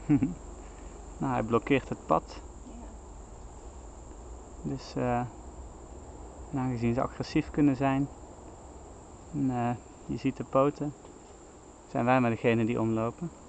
Nou, hij blokkeert het pad. Ja. Dus aangezien ze agressief kunnen zijn, en, je ziet de poten, zijn wij maar degene die omlopen.